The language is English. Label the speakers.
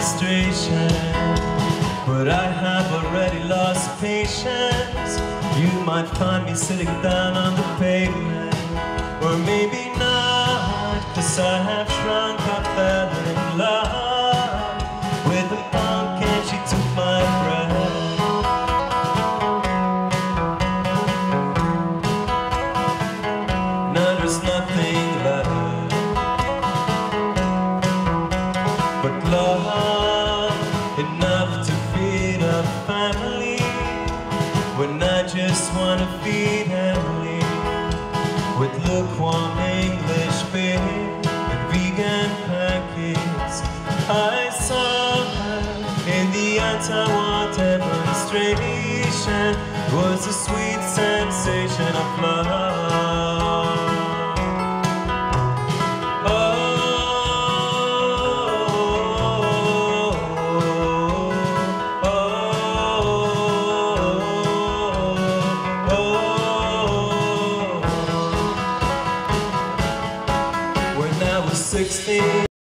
Speaker 1: demonstration, but I have already lost patience. You might find me sitting down on the pavement, or maybe not, 'cause I have shrunk. I fell in love with a punk and she took my breath. Now there's nothing left but love, enough to feed a family, when I just want to feed Emily with lukewarm English beer and vegan pancakes. I saw her in the anti-war demonstration. It was a sweet sensation of love. When I was 16